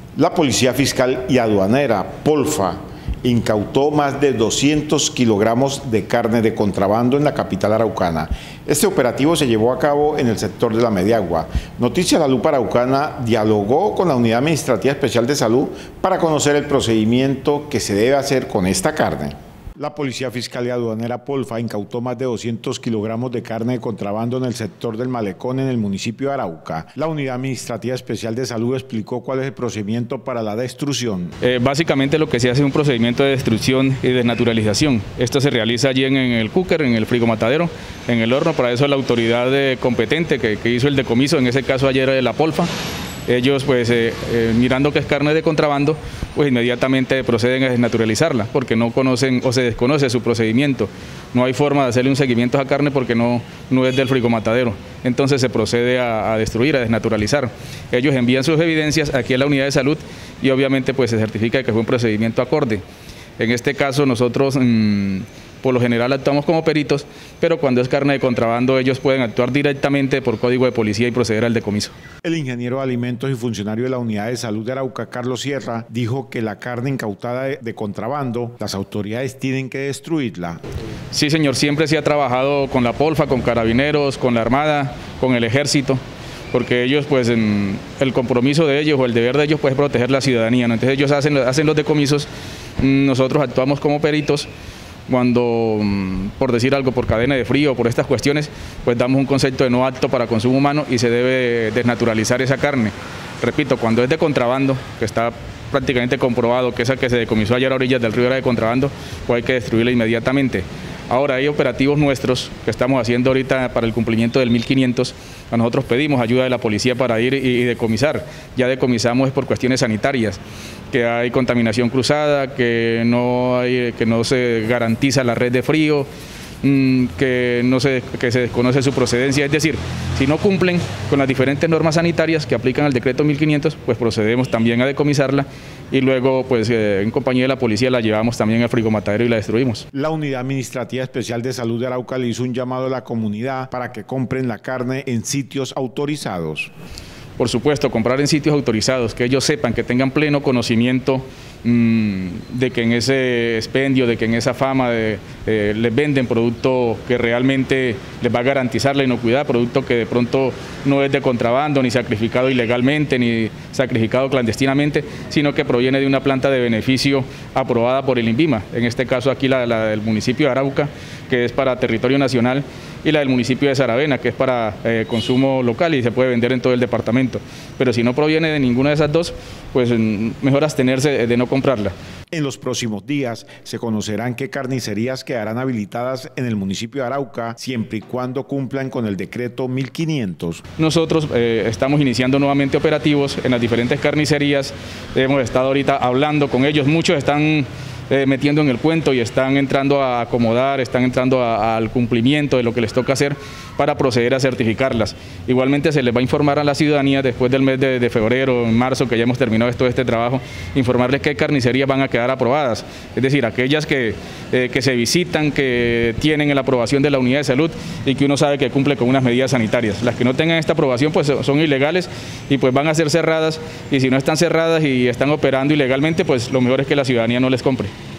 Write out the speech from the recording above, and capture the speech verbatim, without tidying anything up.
La Policía Fiscal y Aduanera, Polfa, incautó más de doscientos kilogramos de carne de contrabando en la capital araucana. Este operativo se llevó a cabo en el sector de la Mediagua. Noticias La Lupa Araucana dialogó con la Unidad Administrativa Especial de Salud para conocer el procedimiento que se debe hacer con esta carne. La Policía Fiscal y Aduanera Polfa incautó más de doscientos kilogramos de carne de contrabando en el sector del Malecón en el municipio de Arauca. La Unidad Administrativa Especial de Salud explicó cuál es el procedimiento para la destrucción. Eh, básicamente lo que se hace es un procedimiento de destrucción y desnaturalización. Esto se realiza allí en, en el cooker, en el frigomatadero, en el horno. Para eso la autoridad eh, competente que, que hizo el decomiso, en ese caso ayer de la Polfa, ellos pues eh, eh, mirando que es carne de contrabando, pues inmediatamente proceden a desnaturalizarla porque no conocen o se desconoce su procedimiento. No hay forma de hacerle un seguimiento a esa carne porque no, no es del frigomatadero. Entonces se procede a, a destruir, a desnaturalizar. Ellos envían sus evidencias aquí a la unidad de salud y obviamente pues se certifica que fue un procedimiento acorde. En este caso nosotros mmm, por lo general actuamos como peritos, pero cuando es carne de contrabando ellos pueden actuar directamente por código de policía y proceder al decomiso. El ingeniero de alimentos y funcionario de la Unidad de Salud de Arauca, Carlos Sierra, dijo que la carne incautada de, de contrabando, las autoridades tienen que destruirla. Sí, señor, siempre se ha trabajado con la Polfa, con carabineros, con la Armada, con el Ejército, porque ellos, pues, en el compromiso de ellos o el deber de ellos, pues, es proteger la ciudadanía, ¿no? Entonces ellos hacen, hacen los decomisos, nosotros actuamos como peritos. Cuando, por decir algo, por cadena de frío, por estas cuestiones, pues damos un concepto de no apto para consumo humano y se debe desnaturalizar esa carne. Repito, cuando es de contrabando, que está prácticamente comprobado que esa que se decomisó ayer a orillas del río era de contrabando, pues hay que destruirla inmediatamente. Ahora hay operativos nuestros que estamos haciendo ahorita para el cumplimiento del mil quinientos. A nosotros pedimos ayuda de la policía para ir y decomisar. Ya decomisamos es por cuestiones sanitarias, que hay contaminación cruzada, que no, hay, que no se garantiza la red de frío, que, no se, que se desconoce su procedencia. Es decir, si no cumplen con las diferentes normas sanitarias que aplican al decreto mil quinientos, pues procedemos también a decomisarla y luego, pues eh, en compañía de la policía, la llevamos también al frigomatadero y la destruimos. La Unidad Administrativa Especial de Salud de Arauca le hizo un llamado a la comunidad para que compren la carne en sitios autorizados. Por supuesto, comprar en sitios autorizados, que ellos sepan, que tengan pleno conocimiento mmm, de que en ese expendio, de que en esa fama de, eh, les venden producto que realmente les va a garantizar la inocuidad, producto que de pronto no es de contrabando, ni sacrificado ilegalmente, ni sacrificado clandestinamente, sino que proviene de una planta de beneficio aprobada por el INVIMA, en este caso aquí la, la del municipio de Arauca, que es para territorio nacional, y la del municipio de Saravena, que es para eh, consumo local y se puede vender en todo el departamento. Pero si no proviene de ninguna de esas dos, pues mejor abstenerse de no comprarla. En los próximos días se conocerán qué carnicerías quedarán habilitadas en el municipio de Arauca, siempre y cuando cumplan con el decreto mil quinientos. Nosotros eh, estamos iniciando nuevamente operativos en las diferentes carnicerías, hemos estado ahorita hablando con ellos, muchos están Eh, metiendo en el cuento y están entrando a acomodar, están entrando a, a, al cumplimiento de lo que les toca hacer para proceder a certificarlas. Igualmente se les va a informar a la ciudadanía después del mes de, de febrero, en marzo, que ya hemos terminado todo este trabajo, informarles qué carnicerías van a quedar aprobadas, es decir, aquellas que, eh, que se visitan, que tienen la aprobación de la unidad de salud y que uno sabe que cumple con unas medidas sanitarias. Las que no tengan esta aprobación pues son ilegales y pues van a ser cerradas, y si no están cerradas y están operando ilegalmente, pues lo mejor es que la ciudadanía no les compre.